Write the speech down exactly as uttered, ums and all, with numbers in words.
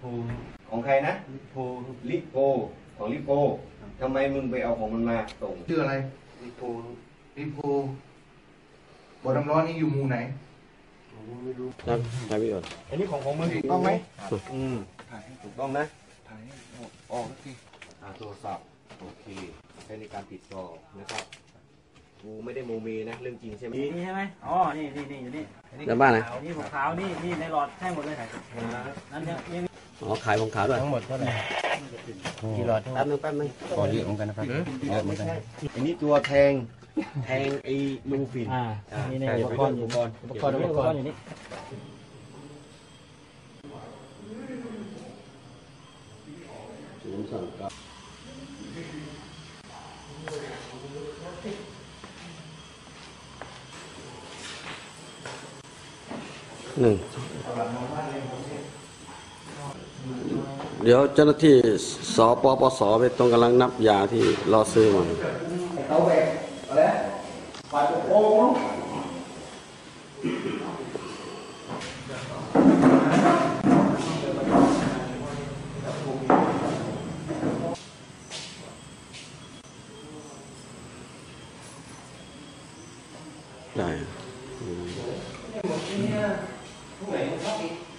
ของใครนะลิโพลิโพของลิโพทำไมมึงไปเอาของมันมาส่งชื่ออะไรลิโพลิโพบ่อน้ำร้อนนี่อยู่หมู่ไหนไม่รู้ครับใช่พี่อ่อนอันนี้ของของมึงถูกต้องไหมอืมถ่ายให้ถูกต้องนะถ่ายให้ออกทีอ่าโทรศัพท์โอเคใช้ในการติดต่อนะครับกูไม่ได้โมเมนะเรื่องจริงใช่ไหมนี่ใช่ไหมอ๋อนี่นี่นี่อยู่นี่แล้วบ้านไหนนี่ผมขาวนี่นี่ในหลอดแท่งหมดเลยนั่นเนี่ยอ๋อขายของขาวด้วยทั้งหมดเท่าไหร่กี่หลอดแป๊บนึงแป๊บนึงขอเยอะเหมือนกันนะครับเยอะเหมือนกันอันนี้ตัวแทงแทงไอ้ลูฟินอ่านี่ในอุปกรณ์อุปกรณ์อุปกรณ์อุปกรณ์อยู่นี่หนึ่งเดี๋ยวเจ้าหน้าที่สปปสไปตรงกำลังนับยาที่รอซื้อมาเขาแบกอะไรฝ่ายปกครองได้พวกไหนครับ